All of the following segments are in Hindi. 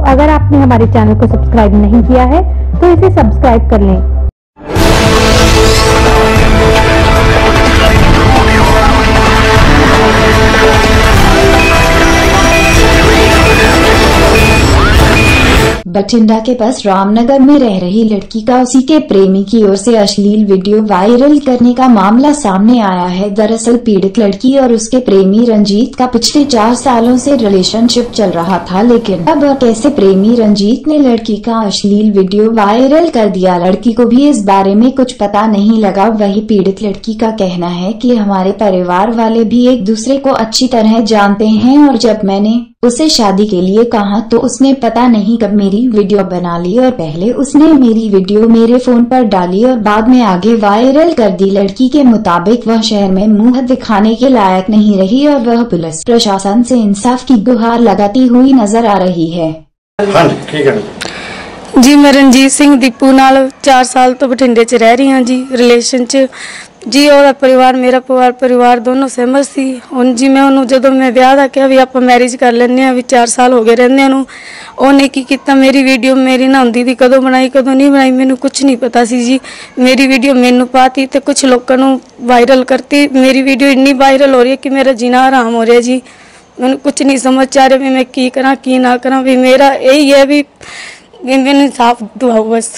अगर आपने हमारे चैनल को सब्सक्राइब नहीं किया है तो इसे सब्सक्राइब कर लें। बठिंडा के पास रामनगर में रह रही लड़की का उसी के प्रेमी की ओर से अश्लील वीडियो वायरल करने का मामला सामने आया है। दरअसल पीड़ित लड़की और उसके प्रेमी रंजीत का पिछले 4 सालों से रिलेशनशिप चल रहा था, लेकिन अब कैसे प्रेमी रंजीत ने लड़की का अश्लील वीडियो वायरल कर दिया। लड़की को भी इस बारे में कुछ पता नहीं लगा। वही पीड़ित लड़की का कहना है कि हमारे परिवार वाले भी एक दूसरे को अच्छी तरह जानते हैं और जब मैंने उसे शादी के लिए कहा तो उसने पता नहीं कब मेरी वीडियो बना ली और पहले उसने मेरी वीडियो मेरे फोन पर डाली और बाद में आगे वायरल कर दी। लड़की के मुताबिक वह शहर में मुंह दिखाने के लायक नहीं रही और वह पुलिस प्रशासन से इंसाफ की गुहार लगाती हुई नजर आ रही है। हाँ ठीक है जी, मैं रंजीत सिंह दीपू नाल 4 साल तो बठिंडे च रह रही हाँ जी, रिलेशन च जी। और परिवार मेरा परिवार दोनों सहमत सी। हुण जी मैं उन्होंने जो मैं ब्याह दा कहा भी आप मैरिज कर लें भी 4 साल हो गए रहंदे उन्हें की किया मेरी वीडियो मेरी ना होंदी थी, कदों बनाई कदों नहीं बनाई मैनू कुछ नहीं पता सी जी। मेरी वीडियो मैनू पाती तो कुछ लोगों को वायरल करती। मेरी वीडियो इन्नी वायरल हो रही है कि मेरा जीना हराम हो रहा जी। मैनू कुछ नहीं समझ आ रहा भी मैं की करा की ना करा। भी मेरा यही है भी मैंने इंसाफ दुआओ बस,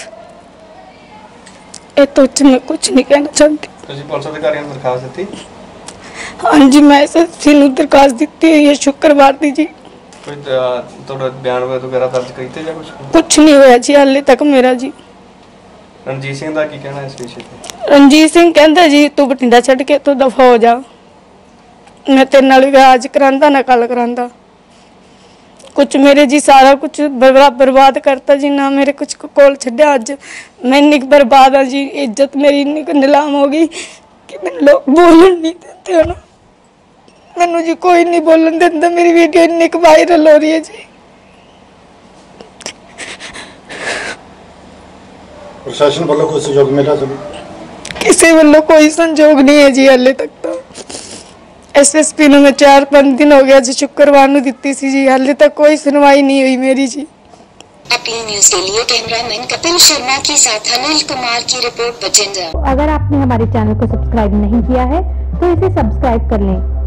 ये तो मैं कुछ नहीं कहना चाहती। पुलिस अधिकारियों ने दरखास्त दी? हाँ जी, मैं एसएसपी ਨੂੰ दरखास्त दी है ये शुक्रवार दी जी। कोई थोड़ा बयान वगैरह दर्ज कीते या कुछ नहीं होया जी हाले तक मेरा जी। रणजीत सिंह का की कहना है इस विषय पे? रणजीत सिंह कहता जी तू बठिंडा छड़ के तू दफा हो जा, मैं तेरे नाल विआह आज करांदा ना कल करांदा। कुछ मेरे जी सारा कुछ बर्बाद करता जी, ना मेरे कुछ कोल छड्या। अज मैं इन्नी बर्बाद हाँ जी, इज्जत मेरी इन्नी नीलाम हो गई कि मैंने लोग बोलन नहीं देते ना, मैनू जी कोई नहीं बोलन देता। मेरी वीडियो इन्नी वायरल हो रही है जी। प्रशासन वालों को सहयोग मिला? किसी वालों कोई संजोग नहीं है जी हाले तक तो। एसएसपी ने मैं 4-5 दिन हो गया जी, शुक्रवार को दी सी जी, हाले तक कोई सुनवाई नहीं हुई मेरी जी। अपनी न्यूज़ के लिए कैमरामैन कपिल शर्मा के साथ अनिल कुमार की रिपोर्ट बठिंडा। अगर आपने हमारे चैनल को सब्सक्राइब नहीं किया है तो इसे सब्सक्राइब कर लें।